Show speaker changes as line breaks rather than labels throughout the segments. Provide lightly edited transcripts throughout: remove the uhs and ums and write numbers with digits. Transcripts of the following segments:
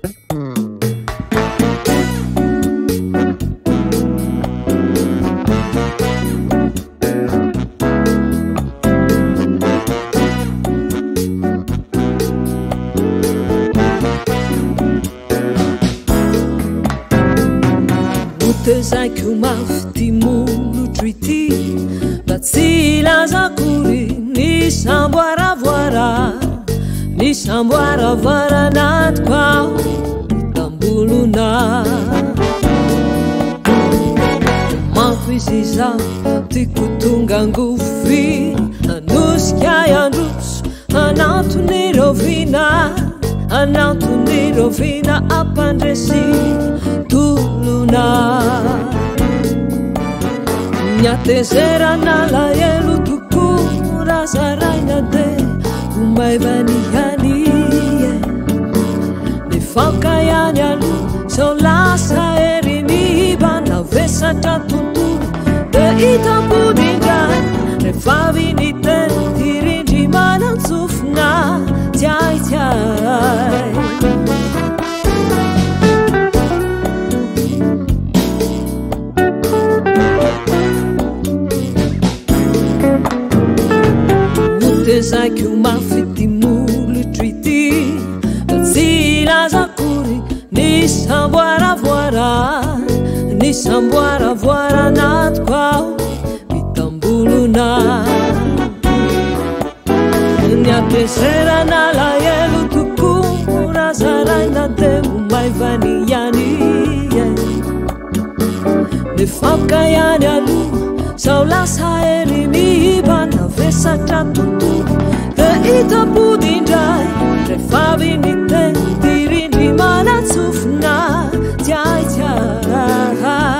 Zay ko mafy molotro ity mba tsy lazakory ny samboaravara natiko ao mitambolona manko izy zaho tiako tonga angofy anosika androso anaton'ny rovina ampandresi tolona nyatezerana lahelo tokoa raha zaraina de omaivaniany nifanka ihany aloha sao lasa eriniba navesatra tontolo de itambodindray rehefa viniteny tirindry manantsofina tiaitiay zay ko mafy ty molotro ity tsy lazakory ny samboaravoara natiko ao mitambolona nyampeserana lahelo tokoa raha zaraina de omaivany ihany nifanka ihany aloha sao lasa eriniba navesatra tontolo de itambodindray rehefa viniteny tirindry manatsofina tiaitiay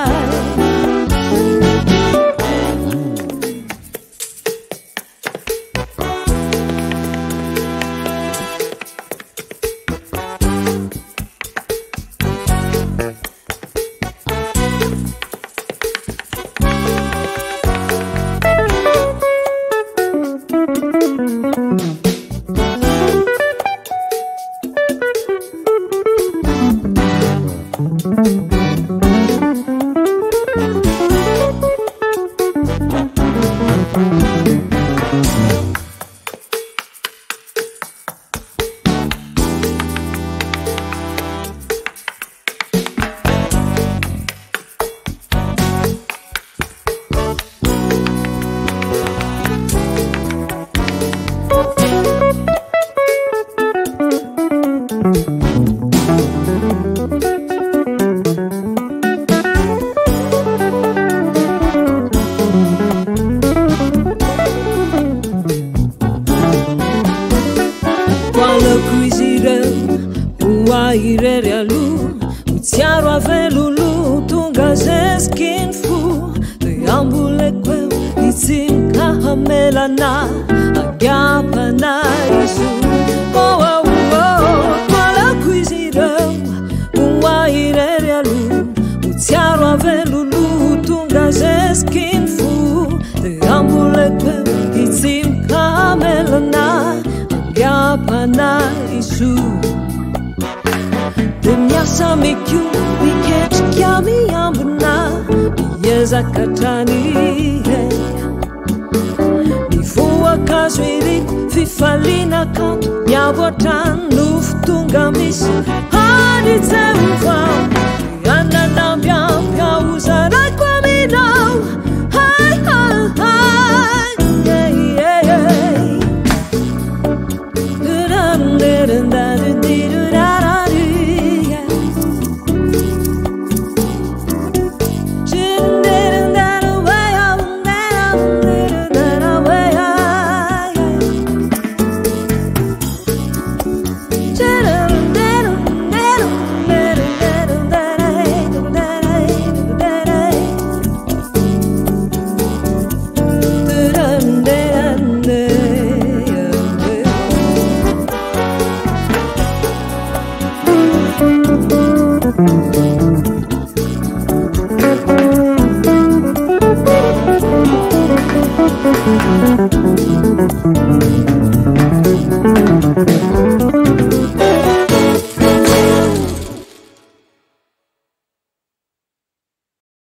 irery aloha mitsiaro avelolo tonga zeskiny fo de amboleko eo itsinka hamelana agapana izo malako izy ireo moa irery aloha mitsiaro avelolo tonga zeskiny fo de amboleko eo itsinka hamelana agapana izo de miasa mekio miketrika miambina miezakatrany mivoakazo ery fifaliana kanto miavoatrany nofo tonga misy hanitsehova ananambiampiaozaraiko aminao